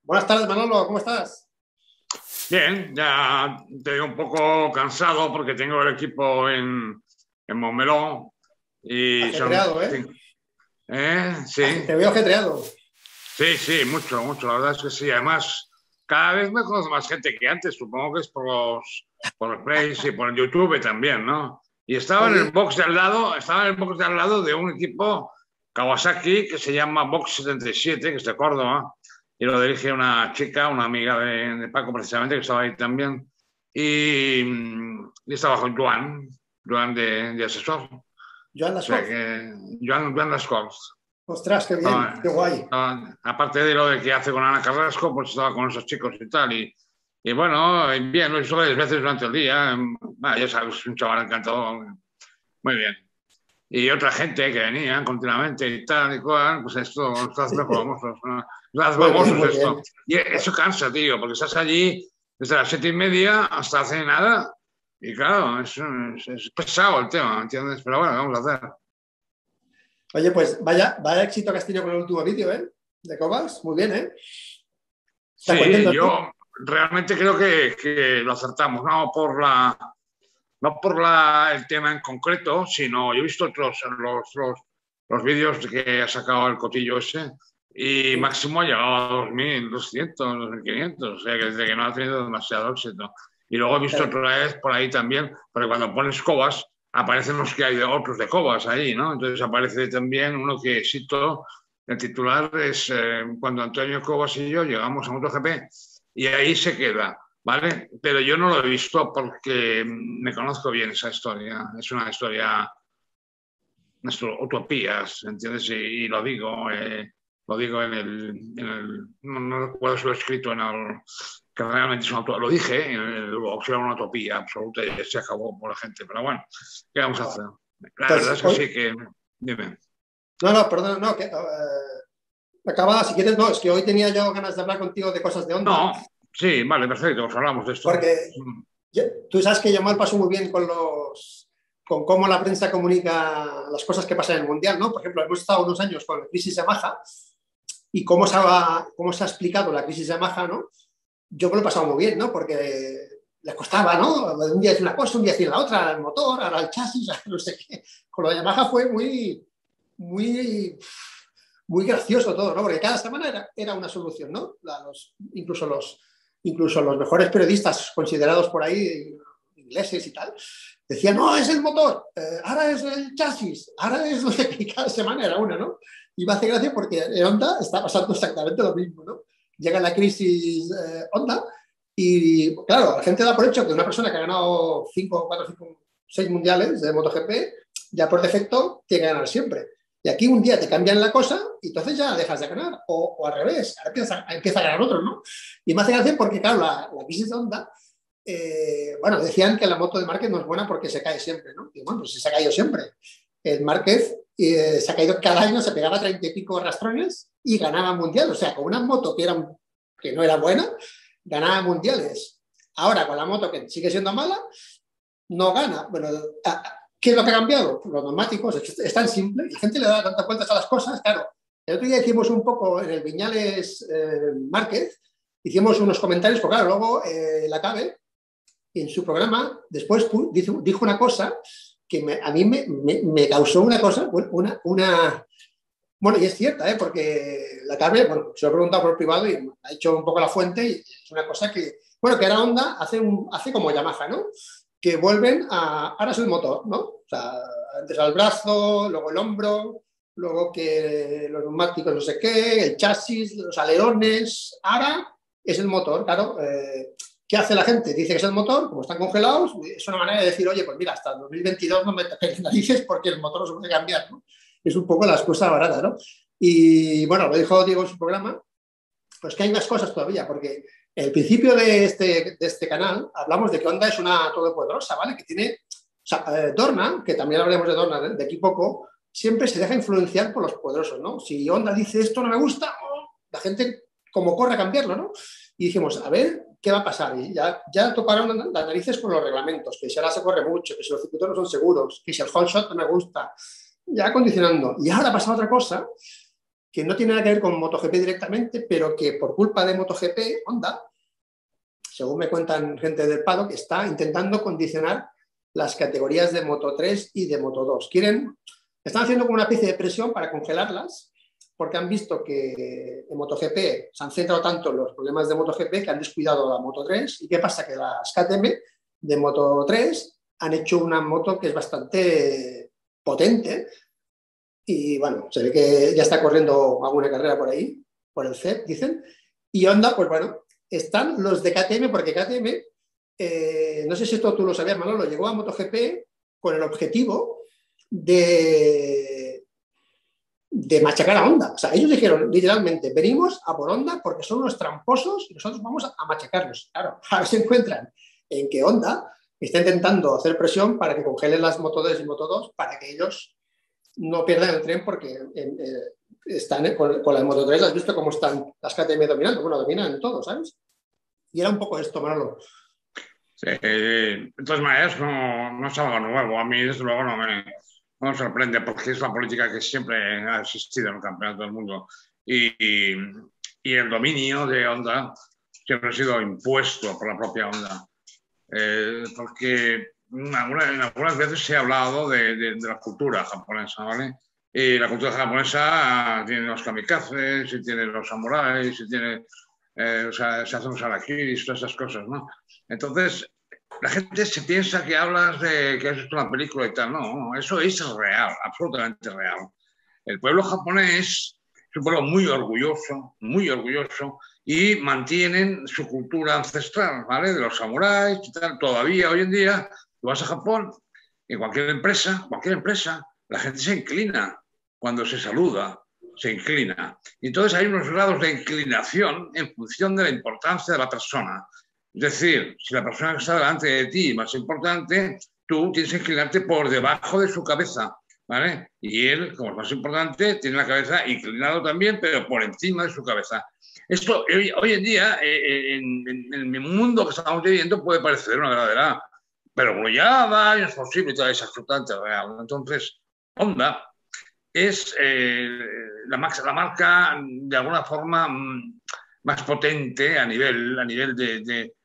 Buenas tardes, Manolo, ¿cómo estás? Bien, ya estoy un poco cansado porque tengo el equipo en Montmeló y son... Ajetreado, ¿eh? Sí, Te veo ajetreado. sí, sí, mucho, mucho, la verdad es que sí. Además, cada vez me conozco más gente que antes, supongo que es por el Face y por el YouTube también, ¿no? Y estaba en el Oye, box de al lado, estaba en el box de al lado de un equipo Kawasaki que se llama Box 77, que es de Córdoba, y lo dirige una chica, una amiga de Paco precisamente, que estaba ahí también, y estaba con Joan de asesor. O Joan sea Lascaux. que Joan Lascaux. Ostras, qué bien, Estaba, qué guay. aparte de lo de que hace con Ana Carrasco, pues estaba con esos chicos y tal. Y bueno, bien, lo hizo varias veces durante el día. Ya sabes, un chaval encantador. Muy bien. Y otra gente que venía continuamente y tal y cual, pues esto, los hace famosos, ¿no? Los hace Muy bien, famosos muy esto. bien. Y eso cansa, tío, porque estás allí desde las 7:30 hasta hace nada. Y claro, es pesado el tema, ¿entiendes? Pero bueno, vamos a hacer. Oye, pues vaya éxito que has tenido con el último vídeo, ¿eh? De Cobas, muy bien, ¿eh? ¿Estás Sí, contento, no? yo realmente creo que lo acertamos, no por el tema en concreto, sino yo he visto los vídeos que ha sacado el cotillo ese y Sí. máximo ha llegado a 2.200, 2.500, o sea que desde que no ha tenido demasiado éxito. Y luego he visto Pero, otra vez por ahí también, porque cuando pones cobas, aparecen los que hay de otros de cobas ahí, ¿no? Entonces aparece también uno que cito, el titular es cuando Antonio Cobas y yo llegamos a MotoGP y ahí se queda. ¿Vale? Pero yo no lo he visto porque me conozco bien esa historia. Es una historia, unas utopías, ¿entiendes? Y lo digo no recuerdo si lo he escrito en el, que realmente es una utopía. Lo dije, en el boxeo era una utopía absoluta y se acabó por la gente. Pero bueno, ¿qué vamos a hacer? La verdad pues es que hoy. sí que, dime. No, perdón, no, que acaba, si quieres, no, es que hoy tenía yo ganas de hablar contigo de cosas de onda, No, sí, vale, perfecto, pues hablamos de esto. porque tú sabes que yo me paso muy bien con cómo la prensa comunica las cosas que pasan en el Mundial, ¿no? Por ejemplo, hemos estado unos años con la crisis Yamaha y cómo se ha explicado la crisis Yamaha, ¿no? Yo me lo he pasado muy bien, ¿no? Porque les costaba, ¿no? Un día decir una cosa, un día decir la otra, el motor, ahora el chasis, no sé qué. Con lo de Yamaha fue muy, muy gracioso todo, ¿no? Porque cada semana era una solución, ¿no? Incluso los mejores periodistas considerados por ahí, ingleses y tal, decían, no, es el motor, ahora es el chasis, ahora es no sé qué, cada semana era una, ¿no? Y me hace gracia porque en Honda está pasando exactamente lo mismo, ¿no? Llega la crisis Honda y, claro, la gente da por hecho que una persona que ha ganado 5, 4, 5, 6 mundiales de MotoGP, ya por defecto tiene que ganar siempre. Y aquí un día te cambian la cosa y entonces ya dejas de ganar. O al revés, ahora empieza a ganar otro, ¿no? Y me hace gracia porque, claro, la crisis de Honda, bueno, decían que la moto de Márquez no es buena porque se cae siempre, ¿no? Y bueno, pues se ha caído siempre. El Márquez se ha caído cada año, se pegaba 30 y pico rastrones y ganaba mundial. O sea, con una moto que no era buena, ganaba mundiales. Ahora, con la moto que sigue siendo mala, no gana. Bueno, ¿qué es lo que ha cambiado? Los neumáticos, es tan simple, y la gente le da tantas vueltas a las cosas, claro. El otro día hicimos un poco en el Viñales Márquez, hicimos unos comentarios, porque claro, luego la CABE, en su programa, después dijo una cosa que a mí me causó una cosa, bueno, y es cierta, porque la CABE, bueno, se lo he preguntado por privado y ha hecho un poco la fuente y es una cosa que, bueno, que ahora Honda hace como Yamaha, ¿no? Que vuelven ahora es el motor, ¿no? O sea, antes al brazo, luego el hombro, luego que los neumáticos no sé qué, el chasis, los alerones, ahora es el motor, claro. ¿Qué hace la gente? Dice que es el motor, como están congelados, es una manera de decir, oye, pues mira, hasta el 2022 no me toquéis narices porque el motor no se puede cambiar, ¿no? Es un poco la excusa barata, ¿no? Y bueno, lo dijo Diego en su programa, pues que hay más cosas todavía, porque el principio de este canal hablamos de que Honda es una todopoderosa, ¿vale? Que tiene, o sea, Dorna, que también hablaremos de Dorna de aquí poco, siempre se deja influenciar por los poderosos, ¿no? Si Honda dice esto no me gusta, la gente como corre a cambiarlo, ¿no? Y dijimos, a ver, ¿qué va a pasar? Y ya tocaron las narices con los reglamentos, que si ahora se corre mucho, que si los circuitos no son seguros, que si el hot shot no me gusta, ya condicionando. Y ahora pasa otra cosa, que no tiene nada que ver con MotoGP directamente, pero que por culpa de MotoGP, Honda, según me cuentan gente del paddock, está intentando condicionar las categorías de Moto3 y de Moto2. Están haciendo como una especie de presión para congelarlas, porque han visto que en MotoGP se han centrado tanto en los problemas de MotoGP que han descuidado la Moto3. ¿Y qué pasa? Que las KTM de Moto3 han hecho una moto que es bastante potente y, bueno, se ve que ya está corriendo alguna carrera por ahí, por el CEP, dicen. Y Honda, pues bueno, están los de KTM, porque KTM, no sé si esto tú lo sabías, Manolo, llegó a MotoGP con el objetivo de machacar a Honda. O sea, ellos dijeron literalmente, venimos a por Honda porque son unos tramposos y nosotros vamos a machacarlos. Claro, ahora se encuentran en que Honda está intentando hacer presión para que congelen las Moto2 y Moto2 para que ellos no pierdan el tren, porque están con las Moto3, has visto cómo están las KTM dominando. Bueno, dominan todo, ¿sabes? Y era un poco esto, Manolo. Sí, de todas maneras, no es algo nuevo. A mí, desde luego, no me sorprende, porque es la política que siempre ha existido en el campeonato del mundo. Y el dominio de Honda siempre ha sido impuesto por la propia Honda. Porque algunas veces se ha hablado de la cultura japonesa, ¿vale? Y la cultura japonesa tiene los kamikazes, y tiene los samuráis, y tiene, o sea, se hacen los harakiris, todas esas cosas, ¿no? Entonces, la gente se piensa que hablas de que has visto una película y tal. No, eso es real, absolutamente real. El pueblo japonés es un pueblo muy orgulloso, y mantienen su cultura ancestral, ¿vale? De los samuráis y tal. Todavía hoy en día, tú vas a Japón, en cualquier empresa, la gente se inclina cuando se saluda, se inclina. Y entonces hay unos grados de inclinación en función de la importancia de la persona. Es decir, si la persona que está delante de ti es más importante, tú tienes que inclinarte por debajo de su cabeza, ¿vale? Y él, como es más importante, tiene la cabeza inclinada también, pero por encima de su cabeza. Esto hoy en día, en el mundo que estamos viviendo, puede parecer una verdadera perogrullada, imposible, y tal, es absolutamente real. Entonces, Honda es la marca de alguna forma más potente a nivel de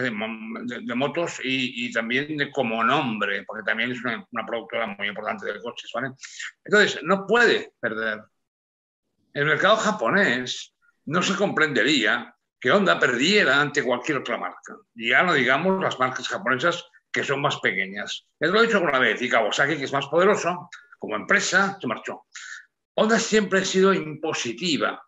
motos y también como nombre, porque también es una productora muy importante de coches, ¿vale? Entonces, no puede perder. El mercado japonés no se comprendería que Honda perdiera ante cualquier otra marca. Y ya no digamos las marcas japonesas que son más pequeñas. Ya te lo he dicho alguna vez, y Kawasaki, que es más poderoso, como empresa, se marchó. Honda siempre ha sido impositiva.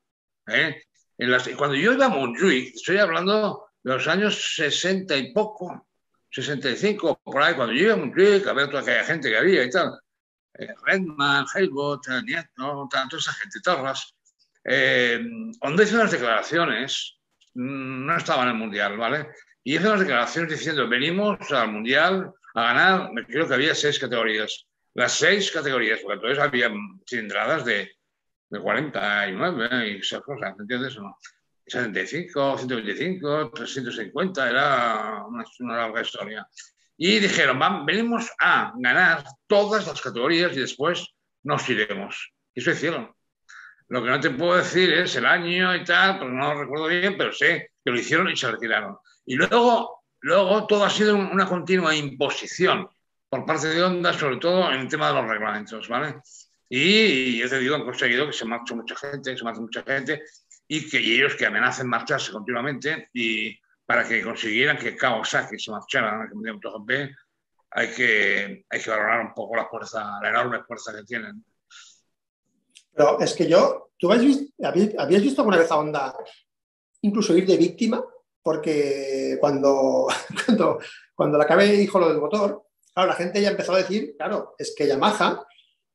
Cuando yo iba a Montjuic, estoy hablando de los años 60 y poco, 65, por ahí, cuando yo iba a Montjuic, a ver toda aquella gente que había y tal, Redman, Helmut, Nieto, toda esa gente, Torras, Honda hizo unas declaraciones, no estaba en el Mundial, ¿vale? Y hizo unas declaraciones diciendo, venimos al Mundial a ganar, creo que había 6 categorías. Las 6 categorías, porque entonces había cilindradas de 49 y esas cosas, ¿entiendes o no? 75, 125, 350, era una larga historia. Y dijeron, venimos a ganar todas las categorías y después nos iremos. Y eso hicieron. Lo que no te puedo decir es el año y tal, porque no lo recuerdo bien, pero sé que lo hicieron y se retiraron. Y luego todo ha sido una continua imposición por parte de Honda, sobre todo en el tema de los reglamentos, ¿vale? Y yo te digo, han conseguido que se marche mucha gente, y ellos que amenacen marcharse continuamente, y para que consiguieran que Kawasaki se marchara en el Mundial de MotoGP, hay que valorar un poco la enorme fuerza que tienen. Pero es que ¿tú habías visto alguna vez a Honda incluso ir de víctima? Porque cuando la KB dijo lo del motor, claro, la gente ya empezó a decir, claro, es que Yamaha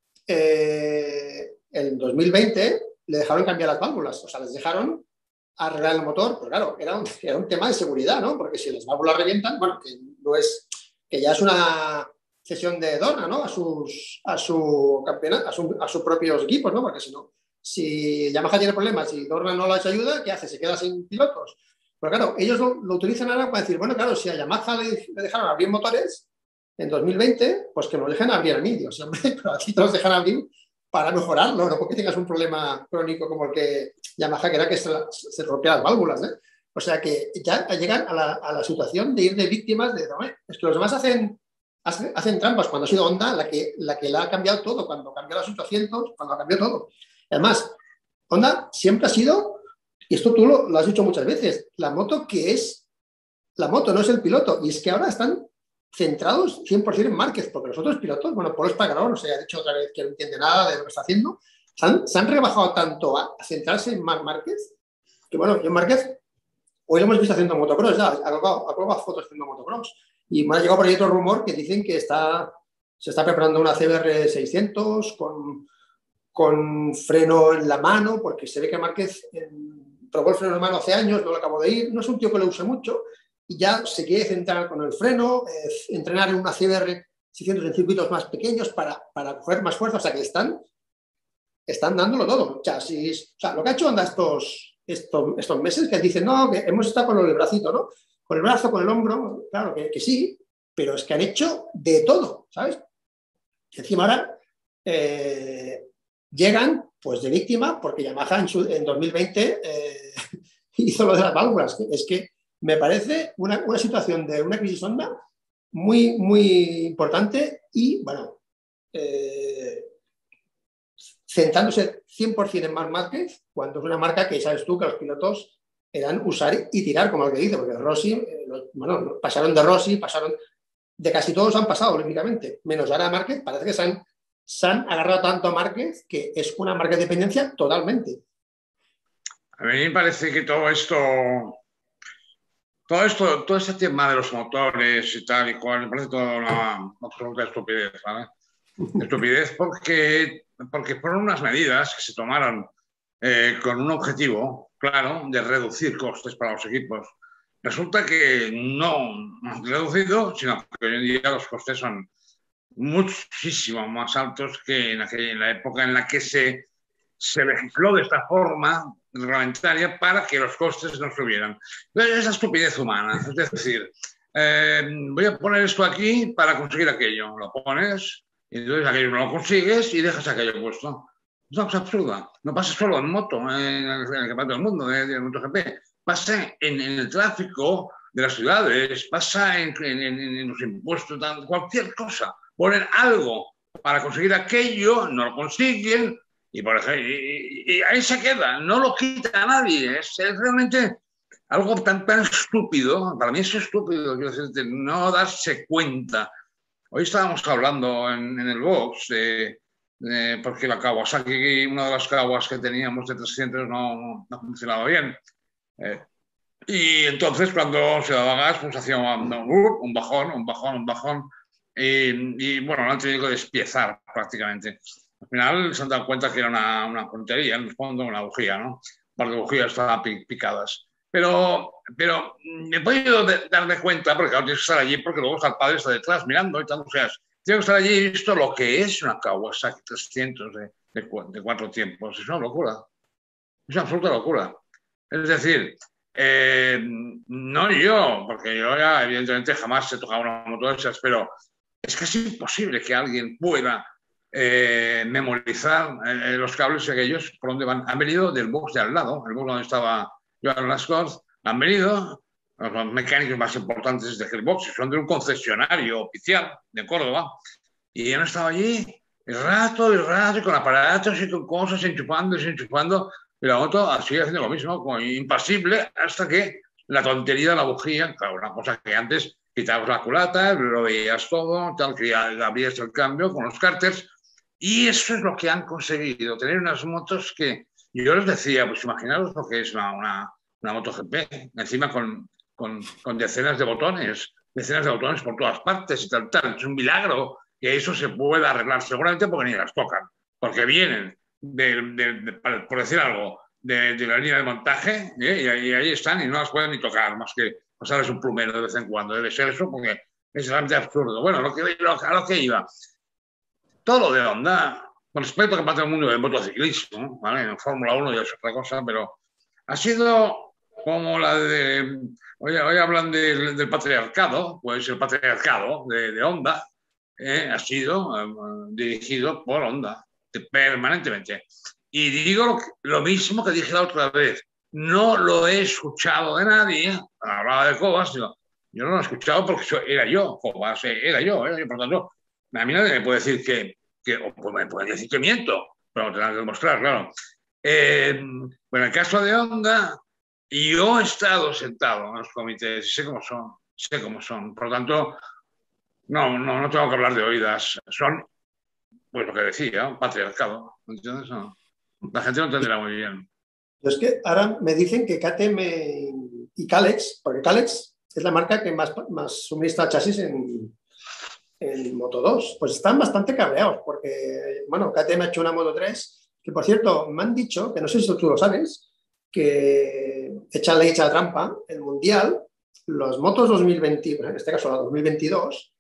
en 2020 le dejaron cambiar las válvulas, o sea, les dejaron arreglar el motor, pero claro, era un tema de seguridad, ¿no? Porque si las válvulas revientan, bueno, que ya es una cesión de Dorna, ¿no? A su campeonato, a sus propios equipos, ¿no? Porque si Yamaha tiene problemas y Dorna no les ayuda, ¿qué hace? Se queda sin pilotos. Pero claro, ellos lo utilizan ahora para decir, bueno, claro, si a Yamaha le dejaron abrir motores en 2020, pues que nos dejen abrir a mí. Dios, hombre, pero aquí te los dejan abrir para mejorarlo, no porque tengas un problema crónico como el que Yamaha, que era que se rompían las válvulas, ¿eh? O sea que ya llegan a la situación de ir de víctimas de, no, es que los demás hacen trampas, cuando ha sido Honda la que la ha cambiado todo, cuando cambió los 800, cuando cambió todo. Además, Honda siempre ha sido, y esto tú lo has dicho muchas veces, la moto que es la moto, no es el piloto, y es que ahora están centrados 100% en Márquez, porque los otros pilotos, bueno, Paul Espargaró, no sé, ha dicho otra vez que no entiende nada de lo que está haciendo, se han rebajado tanto a centrarse en Marc Márquez, que bueno, yo Márquez, hoy lo hemos visto haciendo motocross, ya, ha colgado fotos haciendo motocross, y me ha llegado por ahí otro rumor que dicen que se está preparando una CBR 600 con freno en la mano, porque se ve que Márquez probó el freno en la mano hace años, no lo acabo de ir, no es un tío que lo use mucho, y ya se quiere centrar con el freno, entrenar en una CBR 600 en circuitos más pequeños para coger más fuerza, o sea que están dándolo todo, chasis, o sea, lo que ha hecho Honda estos meses, que dicen, no, que hemos estado con el bracito, ¿no? Con el brazo, con el hombro, claro que sí, pero es que han hecho de todo, ¿sabes? Y encima ahora llegan pues de víctima, porque Yamaha en 2020 hizo lo de las válvulas. Es que me parece una situación de una crisis Honda muy, muy importante y, bueno, centrándose 100% en Marc Márquez, cuando es una marca que sabes tú que los pilotos eran usar y tirar, como el que dice, porque Rossi, bueno, pasaron de Rossi, pasaron de casi todos, han pasado olímpicamente, menos ahora Márquez, parece que se han agarrado tanto a Márquez que es una marca de dependencia totalmente. A mí me parece que todo este tema de los motores y tal y cual, me parece toda una absoluta estupidez, ¿vale? Estupidez porque fueron unas medidas que se tomaron con un objetivo claro de reducir costes para los equipos. Resulta que no han reducido, sino que hoy en día los costes son muchísimo más altos que en la época en la que se legisló de esta forma reglamentaria para que los costes no subieran. Es la estupidez humana, es decir, voy a poner esto aquí para conseguir aquello, lo pones y entonces aquello no lo consigues y dejas aquello puesto. Es una cosa absurda. No pasa solo en moto, en el campeonato del mundo, de MotoGP. Pasa en el tráfico de las ciudades, pasa en los impuestos, cualquier cosa. Ponen algo para conseguir aquello, no lo consiguen y, por ejemplo, y ahí se queda, no lo quita a nadie. Es realmente algo tan estúpido. Para mí es estúpido, quiero decirte, no darse cuenta. Hoy estábamos hablando en el box porque la Kawasaki, una de las Kawas que teníamos de 300 no funcionaba bien. Y entonces cuando se daba gas, pues hacía un bajón. Y bueno, lo han tenido que despiezar prácticamente. Al final se han dado cuenta que era una tontería, en el fondo una bujía, ¿no? Un par de bujías estaban picadas. Pero me he podido darme cuenta, porque ahora tienes que estar allí, porque luego está el padre está detrás mirando y tal. O sea, tengo que estar allí y visto lo que es una Kawasaki 300 de 4 tiempos. Es una locura. Es una absoluta locura. Es decir, no yo, porque yo ya evidentemente jamás he tocado una moto de esas, pero es casi imposible que alguien pueda memorizar los cables aquellos por donde van. Han venido del box de al lado, el box donde estaba Joan Lascaux, han venido los mecánicos más importantes de aquel box, son de un concesionario oficial de Córdoba, y han estado allí el rato, y con aparatos y con cosas, enchufando y desenchufando, y la moto sigue haciendo lo mismo, como impasible, hasta que la tontería de la bujía, claro, una cosa que antes quitabas la culata, lo veías todo, tal, que ya abrías el cambio con los cárters, y eso es lo que han conseguido, tener unas motos que, yo les decía, pues imaginaros lo que es una MotoGP, encima con decenas de botones por todas partes y tal. Es un milagro que eso se pueda arreglar, seguramente porque ni las tocan, porque vienen, por decir algo, de la línea de montaje y ahí están y no las pueden ni tocar, más que pasarles un plumero de vez en cuando. Debe ser eso porque es realmente absurdo. Bueno, a lo que iba. Todo lo de Honda, con respecto al campeonato del mundo de motociclismo, ¿vale? En Fórmula 1 ya es otra cosa, pero ha sido como la de... Hoy hablan del patriarcado, pues el patriarcado de Honda ha sido dirigido por Honda. permanentemente. Y digo lo mismo que dije la otra vez. No lo he escuchado de nadie. Hablaba de Cobas, digo, yo no lo he escuchado porque era yo, Cobas, era yo. Por tanto, a mí nadie me puede decir o pues me pueden decir que miento, pero lo tendrán que demostrar, claro. Bueno, en el caso de Honda, yo he estado sentado en los comités y sé cómo son. Por lo tanto, no tengo que hablar de oídas. Son, pues lo que decía, patriarcado. ¿Entiendes? No. La gente no entenderá muy bien. Es que ahora me dicen que KTM y Kalex, porque Kalex es la marca que más suministra chasis en Moto2, pues están bastante cabreados, porque, bueno, KTM ha hecho una Moto3, que por cierto, me han dicho, que no sé si tú lo sabes, que echa la trampa, el Mundial, los Motos 2020, en este caso la 2022,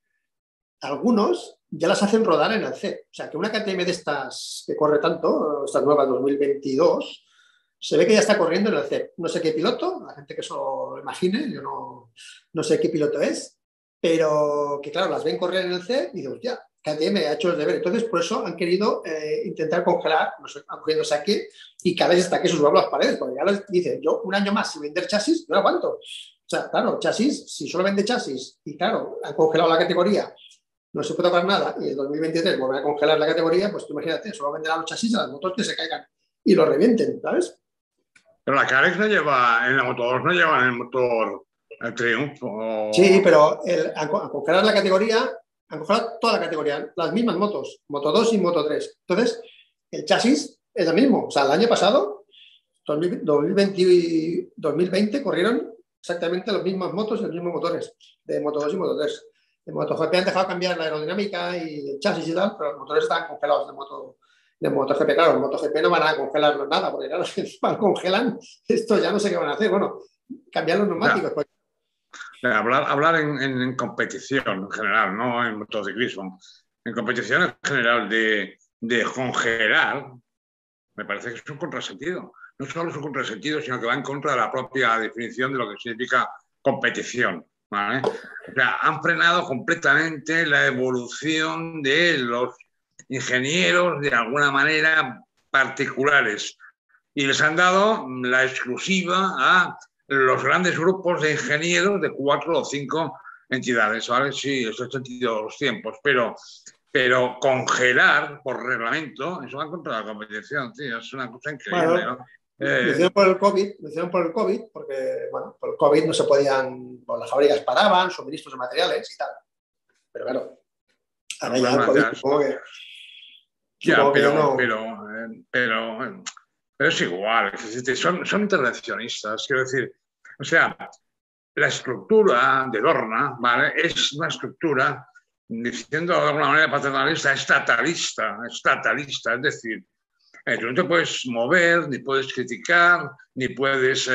algunos ya las hacen rodar en el CEP. O sea, que una KTM de estas que corre tanto, esta nueva 2022, se ve que ya está corriendo en el CEP. No sé qué piloto, la gente que eso lo imagine, yo no sé qué piloto es, pero que claro, las ven correr en el CEP y digo, ya, KTM ha hecho el deber. Entonces, por eso han querido intentar congelar, no sé, han cogido saque y cada vez está que sus las paredes, porque ya les dicen, yo un año más sin vender chasis, no aguanto. O sea, claro, chasis, si solo vende chasis y claro, han congelado la categoría, no se puede tocar nada y en 2023 volver a congelar la categoría, pues tú imagínate, solo venderán los chasis a las motos que se caigan y lo revienten, ¿sabes? Pero la Carex no lleva, en la Moto2 no lleva en el motor el Triumph. Sí, pero al congelar la categoría, han congelado toda la categoría, las mismas motos, Moto2 y Moto3. Entonces, el chasis es el mismo. O sea, el año pasado, 2020 y 2020, corrieron exactamente las mismas motos y los mismos motores de Moto2 y Moto3. En MotoGP han dejado cambiar la aerodinámica y el chasis y tal, pero los motores están congelados de MotoGP. Claro, en MotoGP no van a congelarlo nada, porque claro, si congelan, esto ya no sé qué van a hacer. Bueno, cambiar los neumáticos. Pues. Hablar en competición en general, no en motociclismo. En competición en general de congelar, me parece que es un contrasentido. No solo es un contrasentido, sino que va en contra de la propia definición de lo que significa competición. ¿Vale? O sea, han frenado completamente la evolución de los ingenieros de alguna manera particulares y les han dado la exclusiva a los grandes grupos de ingenieros de 4 o 5 entidades, ¿vale? Sí, eso ha sentido los tiempos, pero congelar por reglamento, eso va en contra de la competición, tío, es una cosa increíble, bueno, ¿no? Lo hicieron por el COVID, porque, bueno, por el COVID no se podían, pues las fábricas paraban, suministros de materiales y tal. Pero claro, ahora ya el COVID, supongo que... Ya, pero es igual, son intervencionistas, quiero decir, o sea, la estructura de Dorna, ¿vale? Es una estructura, diciendo de alguna manera paternalista, estatalista, es decir, tú no te puedes mover, ni puedes criticar, ni puedes,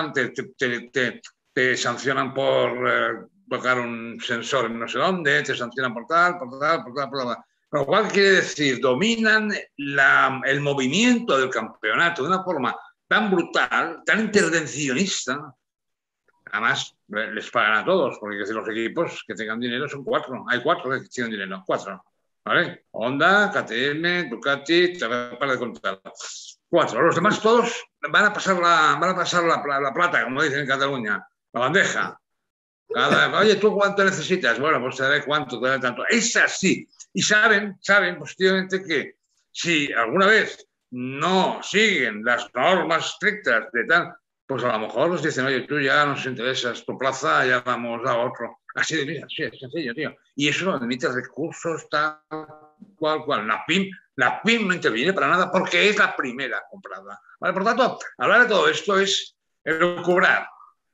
te sancionan por tocar un sensor en no sé dónde, te sancionan por tal. Lo cual quiere decir, dominan el movimiento del campeonato de una forma tan brutal, tan intervencionista. Además, les pagan a todos, porque los equipos que tengan dinero son 4. Hay 4 que tienen dinero, 4. ¿Vale? Honda, KTM, Ducati, para de contar. 4. Los demás todos van a pasar la plata, como dicen en Cataluña, la bandeja. Oye, ¿tú cuánto necesitas? Bueno, pues te daré cuánto, te daré tanto. Es así. Y saben positivamente que si alguna vez no siguen las normas estrictas de tal, pues a lo mejor nos dicen, oye, tú ya nos interesas tu plaza, ya vamos a otro. Así de mira, sí, es sencillo, tío. Y eso no admite recursos tal cual. La PIM no interviene para nada porque es la primera comprada. ¿Vale? Por tanto, hablar de todo esto es elucubrar.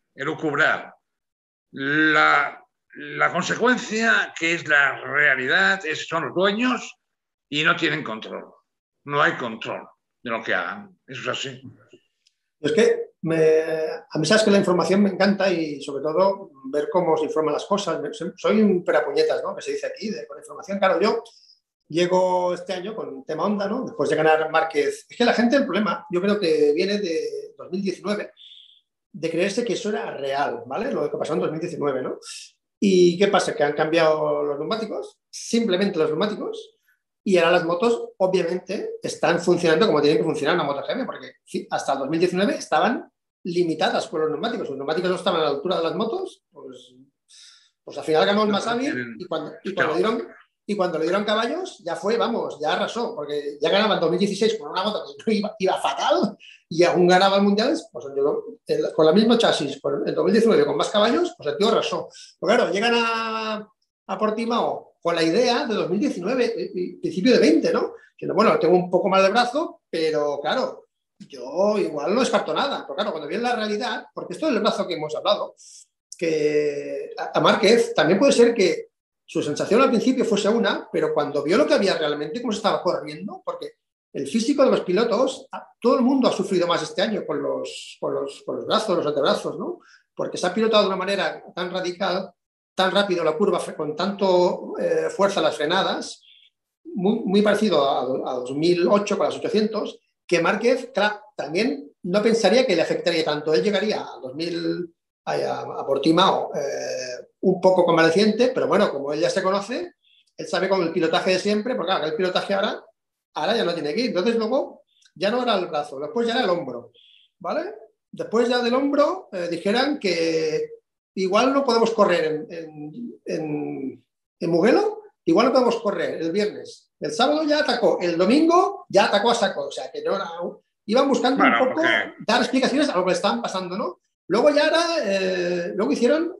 La consecuencia, que es la realidad, son los dueños y no tienen control. No hay control de lo que hagan. Eso es así. Es que a mí sabes que la información me encanta y sobre todo ver cómo se informan las cosas. Soy un perapuñetas, ¿no? Que se dice aquí, con información. Claro, yo llego este año con el tema Honda, ¿no? Después de ganar Márquez. Es que la gente, el problema, yo creo que viene de 2019, de creerse que eso era real, ¿vale? Lo que pasó en 2019, ¿no? ¿Y qué pasa? Que han cambiado los neumáticos, simplemente los neumáticos, Y ahora las motos, obviamente, están funcionando como tienen que funcionar una MotoGP, porque hasta el 2019 estaban limitadas por los neumáticos. Los neumáticos no estaban a la altura de las motos, pues al final ganó el más hábil y cuando le dieron caballos ya fue, vamos, ya arrasó, porque ya ganaba en 2016 con una moto que iba fatal y aún ganaba el Mundial, pues con la misma chasis, con el 2019 con más caballos, pues el tío arrasó. Pero claro, llegan a Portimao con la idea de 2019, principio de 20, ¿no? Que bueno, tengo un poco más de brazo, pero claro, yo igual no descarto nada. Pero claro, cuando viene la realidad, porque esto es el brazo que hemos hablado, que a Márquez también puede ser que su sensación al principio fuese una, pero cuando vio lo que había realmente, cómo se estaba corriendo, porque el físico de los pilotos, todo el mundo ha sufrido más este año con los brazos, los antebrazos, ¿no? Porque se ha pilotado de una manera tan radical, tan rápido la curva, con tanto fuerza las frenadas, muy parecido a 2008 con las 800, que Márquez, claro, también no pensaría que le afectaría tanto. Él llegaría a 2000 a Portimao un poco convaleciente, pero bueno, como él ya se conoce, él sabe con el pilotaje de siempre, porque claro, el pilotaje ahora ya no tiene que ir. Entonces luego ya no era el brazo, después ya era el hombro, ¿vale? Después ya del hombro dijeran que igual no podemos correr en Mugello, igual no podemos correr el viernes. El sábado ya atacó, el domingo ya atacó a saco, o sea que no era, iban buscando un poco dar explicaciones a lo que le estaban pasando, ¿no? Luego ya luego hicieron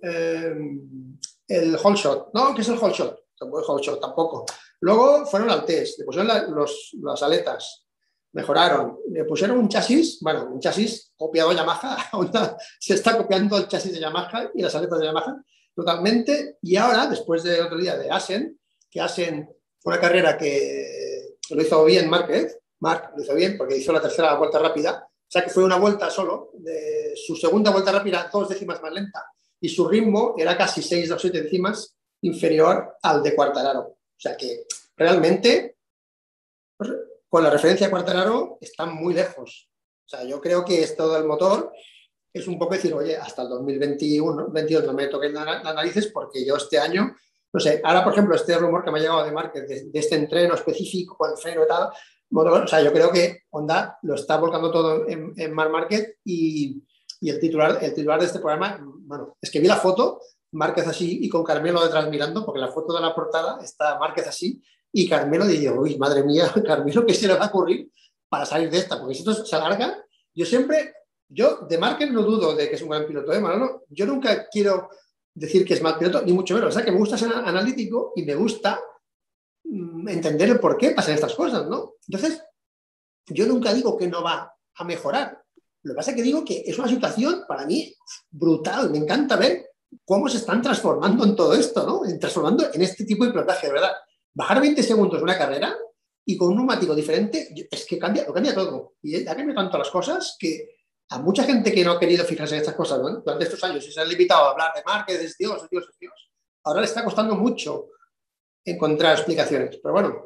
el whole shot. No, ¿qué es el whole shot? Tampoco. Luego fueron al test, le pusieron las aletas, mejoraron, le pusieron un chasis, bueno, un chasis copiado de Yamaha, se está copiando el chasis de Yamaha y las aletas de Yamaha totalmente, y ahora, después de otro día de Assen, que Assen fue una carrera que lo hizo bien Márquez, Marc lo hizo bien porque hizo la tercera vuelta rápida, o sea que fue una vuelta solo, de su segunda vuelta rápida 2 décimas más lenta, y su ritmo era casi 6 o 7 décimas inferior al de Quartararo. O sea que realmente, con la referencia a Quartararo, están muy lejos. O sea, yo creo que esto del motor es un poco decir, oye, hasta el 2021, 22 no me toquen las narices porque yo este año, no sé, ahora por ejemplo este rumor que me ha llegado de Márquez, de este entreno específico con el freno y tal, motor, o sea, yo creo que Honda lo está volcando todo en Marc Márquez y el titular de este programa, bueno, es que vi la foto, Márquez así y con Carmelo detrás mirando, porque la foto de la portada está Márquez así y Carmelo dice, uy, madre mía, Carmelo, ¿qué se le va a ocurrir para salir de esta? Porque si esto se alarga, yo de Márquez no dudo de que es un gran piloto, Manolo. Yo nunca quiero decir que es mal piloto, ni mucho menos. O sea, que me gusta ser analítico y me gusta entender el por qué pasan estas cosas, ¿no? Entonces, yo nunca digo que no va a mejorar. Lo que pasa es que digo que es una situación para mí brutal. Me encanta ver cómo se están transformando en todo esto, ¿no? Transformando en este tipo de pilotaje, de verdad. Bajar 20 segundos de una carrera y con un neumático diferente, es que lo cambia todo. Y ha cambiado tanto las cosas que a mucha gente que no ha querido fijarse en estas cosas, ¿no? Durante estos años y se han limitado a hablar de Márquez, es Dios, ahora le está costando mucho encontrar explicaciones. Pero bueno.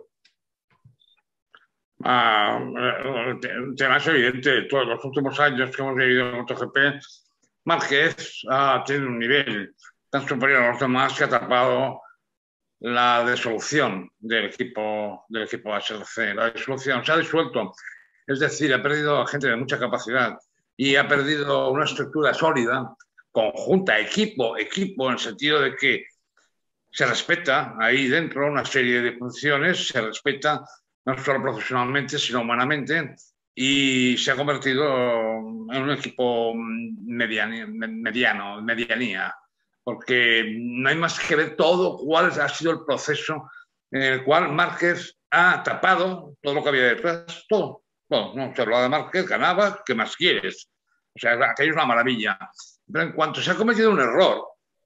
El tema es evidente. Todos los últimos años que hemos vivido en MotoGP, Márquez ha tenido un nivel tan superior a los demás que ha tapado la disolución del equipo HRC. La disolución se ha disuelto, es decir, ha perdido gente de mucha capacidad y ha perdido una estructura sólida, conjunta, equipo, en el sentido de que se respeta ahí dentro una serie de funciones, se respeta no solo profesionalmente, sino humanamente, y se ha convertido en un equipo medianía, porque no hay más que ver todo cuál ha sido el proceso en el cual Márquez ha tapado todo lo que había detrás, todo. No, se hablaba de Márquez, ganaba, ¿qué más quieres? O sea, aquello es una maravilla. Pero en cuanto se ha cometido un error,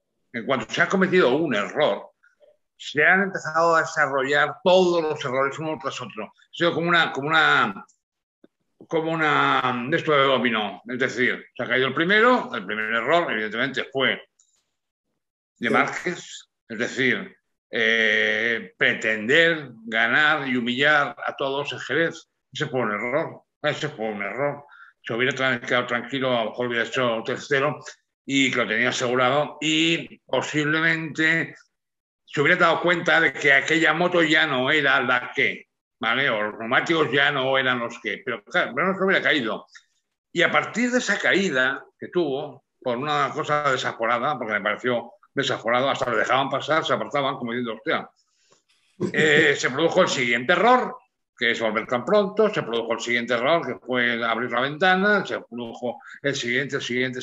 se han empezado a desarrollar todos los errores uno tras otro. Ha sido como una de esto de dominó. Es decir, se ha caído el primer error, evidentemente, fue de Márquez, es decir, pretender ganar y humillar a todos en Jerez. Ese fue un error. Se hubiera quedado tranquilo, a lo mejor hubiera hecho tercero y que lo tenía asegurado y posiblemente se hubiera dado cuenta de que aquella moto ya no era la que, ¿vale? O los neumáticos ya no eran los que, pero claro, no se hubiera caído. Y a partir de esa caída que tuvo, por una cosa desaforada, porque me pareció desaforado, hasta le dejaban pasar, se apartaban como diciendo, hostia, se produjo el siguiente error, que es volver tan pronto, se produjo el siguiente error, que fue abrir la ventana, se produjo el siguiente,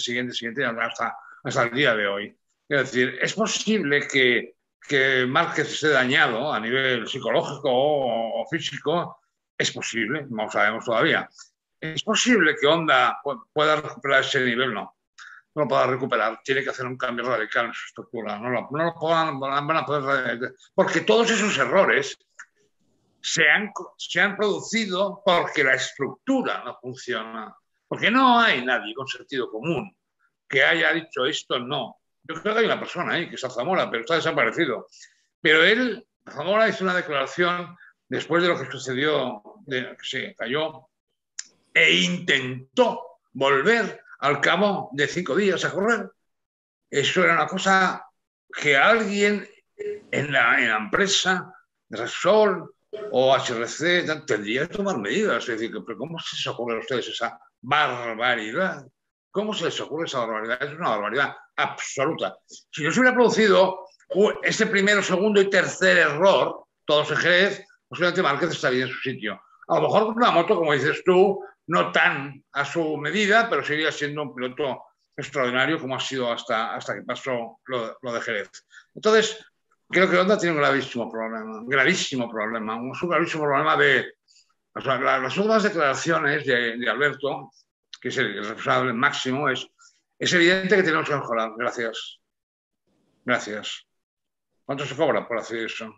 hasta el día de hoy. Es decir, es posible que Márquez esté dañado a nivel psicológico o físico, es posible, no lo sabemos todavía. Es posible que Honda pueda recuperar ese nivel, no lo pueda recuperar, tiene que hacer un cambio radical en su estructura, no lo van a poder, porque todos esos errores se han producido porque la estructura no funciona, porque no hay nadie con sentido común que haya dicho esto no. Yo creo que hay una persona ahí, que es Zamora, pero está desaparecido. Pero Zamora hizo una declaración después de lo que sucedió, que se cayó, e intentó volver al cabo de 5 días a correr. Eso era una cosa que alguien en la empresa, Repsol o HRC, tendría que tomar medidas. Es decir, pero ¿cómo se les ocurre a ustedes esa barbaridad? ¿Cómo se les ocurre esa barbaridad? Es una barbaridad absoluta. Si no se hubiera producido este primero, segundo y tercer error, todos en Jerez, posiblemente Márquez estaría en su sitio. A lo mejor con una moto, como dices tú, no tan a su medida, pero seguiría siendo un piloto extraordinario como ha sido hasta que pasó lo de Jerez. Entonces, creo que Honda tiene un gravísimo problema, un gravísimo problema de... O sea, las últimas declaraciones de Alberto, que es el responsable máximo, es evidente que tenemos que mejorar. Gracias. Gracias. ¿Cuánto se cobra por hacer eso?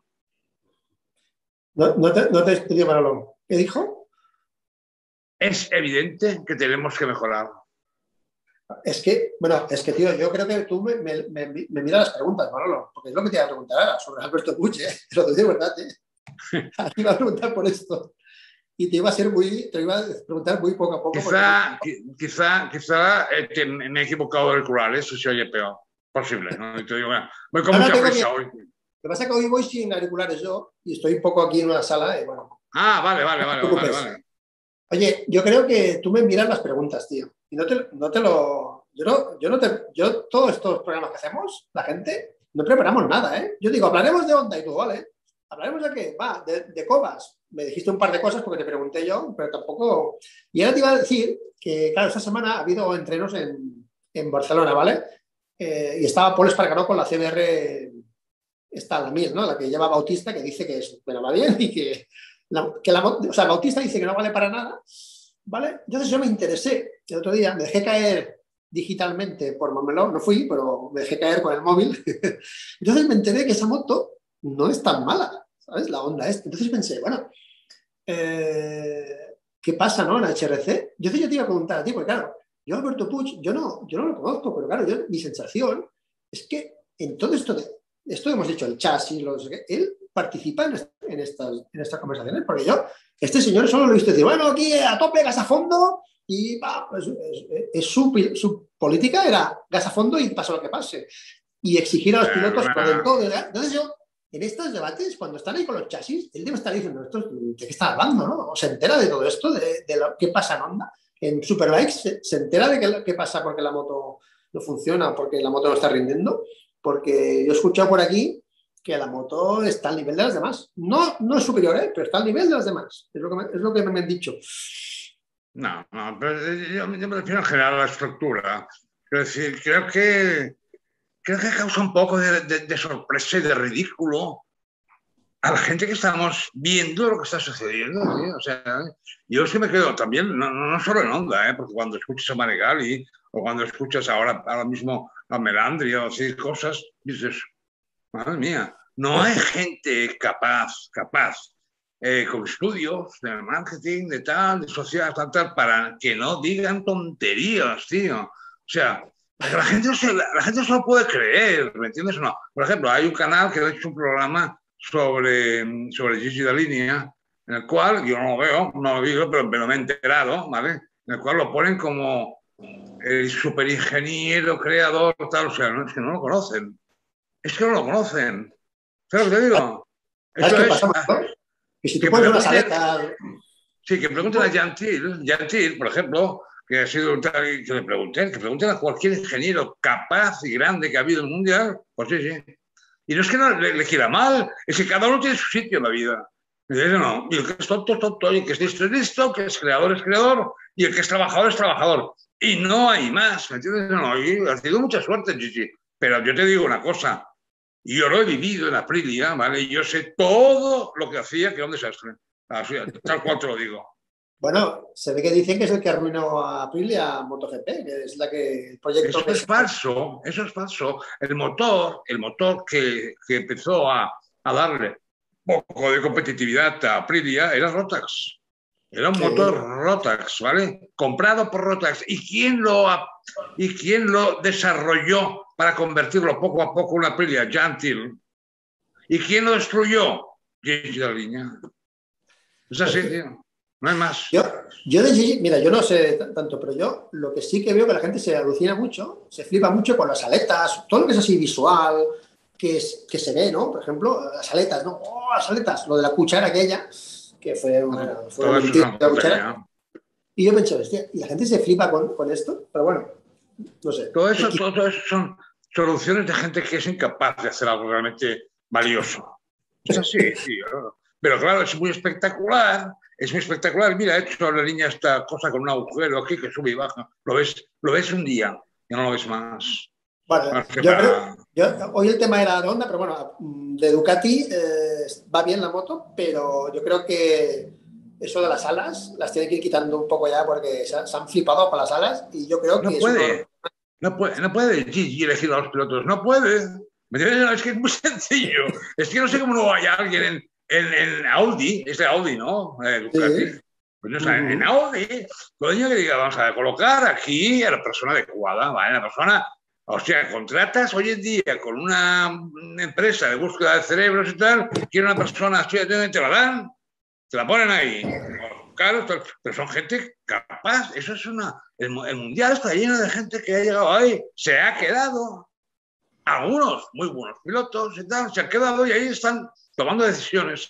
No te expliqué, Manolo. ¿Qué dijo? Es evidente que tenemos que mejorar. Es que, tío, yo creo que tú me miras las preguntas, Manolo, porque es lo que te iba a preguntar ahora sobre Alberto Puig, ¿eh? Te lo digo de verdad, ¿eh? Te iba a preguntar por esto. Y te iba a preguntar muy poco a poco. Quizá me he equivocado de auricular, eso se oye peor. Posible, ¿no? Y te digo, bueno, voy con mucha prisa hoy. Lo que pasa es que hoy voy sin auriculares yo y estoy un poco aquí en una sala y bueno. Vale. Oye, yo creo que tú me miras las preguntas, tío. Y yo todos estos programas que hacemos, la gente, no preparamos nada, ¿eh? Yo digo, hablaremos de Honda y tú, ¿vale? ¿Hablaremos de qué? Va, de Cobas. Me dijiste un par de cosas porque te pregunté yo, pero tampoco... Y ahora te iba a decir que, claro, esta semana ha habido entrenos en Barcelona, ¿vale? Y estaba Pol Espargaró con la CBR, la 1000, ¿no? La que lleva Bautista, que dice que bueno, va bien y que Bautista dice que no vale para nada, ¿vale? Entonces yo me interesé el otro día, me dejé caer digitalmente por Montmeló, no fui, pero me dejé caer con el móvil. Entonces me enteré que esa moto no es tan mala, ¿sabes? La Honda es. Entonces pensé, bueno, ¿qué pasa, no? En HRC. Yo te iba a preguntar a ti, porque claro, yo Alberto Puig, yo no lo conozco, pero claro, mi sensación es que en todo esto hemos dicho, el chasis, él participa en estas conversaciones, porque yo, este señor solo lo he visto decir, bueno, aquí a tope, gas a fondo, y su política era gas a fondo y pase lo que pase. Y exigir a los pilotos por el todo. Entonces yo, en estos debates, cuando están ahí con los chasis, él debe estar diciendo, ¿de qué está hablando? ¿No? O se entera de todo esto, de lo que pasa en Honda. En Superbikes se entera de qué pasa porque la moto no funciona, porque la moto no está rindiendo, porque yo he escuchado por aquí que la moto está al nivel de las demás. No es superior, pero está al nivel de las demás. Es lo que me han dicho. No, pero yo me refiero en general a la estructura. Es decir, creo que causa un poco de sorpresa y de ridículo a la gente que estamos viendo lo que está sucediendo. ¿Sí? O sea, yo es que me quedo también, no solo en Honda, porque cuando escuchas a Maregali o cuando escuchas ahora mismo a Melandri o así cosas, dices, madre mía, no hay gente capaz con estudios de marketing, de tal, de sociedad, tal, para que no digan tonterías, tío. O sea, la gente no se lo puede creer, ¿me entiendes o no? Por ejemplo, hay un canal que ha hecho un programa sobre Gigi Dall'Igna, en el cual yo no lo veo, no lo digo, pero me lo he enterado, ¿vale? En el cual lo ponen como el superingeniero, creador, tal, o sea, es que no lo conocen. Es que no lo conocen. ¿Sabes lo que te digo? ¿Sabes Eso qué es... pasa, Manolo? Que si tú Que pones unas pregunten, aletas... sí, que pregunten a Gentil, por ejemplo, que ha sido que pregunten a cualquier ingeniero capaz y grande que ha habido en el mundial, pues sí, sí. Y no es que no le quiera mal, es que cada uno tiene su sitio en la vida. Y no, y el que es tonto es tonto, y el que es listo, que es creador, y el que es trabajador es trabajador. Y no hay más, ¿me entiendes? No, y ha tenido mucha suerte, Gigi. Pero yo te digo una cosa, yo lo he vivido en Aprilia, ¿vale? Y yo sé todo lo que hacía, que era un desastre. Así, tal cual te lo digo. Bueno, se ve que dicen que es el que arruinó a Aprilia a MotoGP, que es el proyecto Eso que es se... falso, eso es falso. El motor que empezó a darle poco de competitividad a Aprilia era Rotax. Era un motor Sí. Rotax, ¿vale? Comprado por Rotax. ¿Y quién lo desarrolló para convertirlo poco a poco en una Aprilia? Gentil. ¿Y quién lo destruyó? Gigi Daliña. Es así, tío. No hay más. Yo, yo de Gigi, mira, yo no sé tanto, pero yo lo que sí que veo que la gente se alucina mucho, se flipa mucho con las aletas, todo lo que es así visual, que se ve, ¿no? Por ejemplo, las aletas, ¿no? ¡Oh, las aletas! Lo de la cuchara aquella, que fue una Todo eso es mentira, una la cuchara. tontería. Y yo pensé, hostia, ¿y la gente se flipa con esto? Pero bueno, no sé. Todo eso son soluciones de gente que es incapaz de hacer algo realmente valioso. Es así, tío. Pero claro, es muy espectacular. Es muy espectacular. Mira, ha hecho la niña esta cosa con un agujero aquí que sube y baja. Lo ves un día, ya no lo ves más. Bueno, No sé, yo creo, hoy el tema era de Honda, pero bueno, de Ducati va bien la moto, pero yo creo que eso de las alas las tiene que ir quitando un poco ya porque se han flipado con las alas y yo creo que no es uno de los... puede. No puede Gigi elegir a los pilotos. No puede. ¿Me entiendes? Es que es muy sencillo. Es que no sé cómo no vaya alguien en Audi. Es de Audi, ¿no? Ducati. Sí. Pues no, o sea, en Uh-huh. Audi, coño, que diga, vamos a colocar aquí a la persona adecuada, ¿vale? La persona, o sea, contratas hoy en día con una empresa de búsqueda de cerebros y tal, quiere una persona así, te la dan, te la ponen ahí. Claro, pero son gente capaz. Eso es una. El mundial está lleno de gente que ha llegado ahí, se ha quedado. Algunos muy buenos pilotos y tal, se han quedado y ahí están tomando decisiones.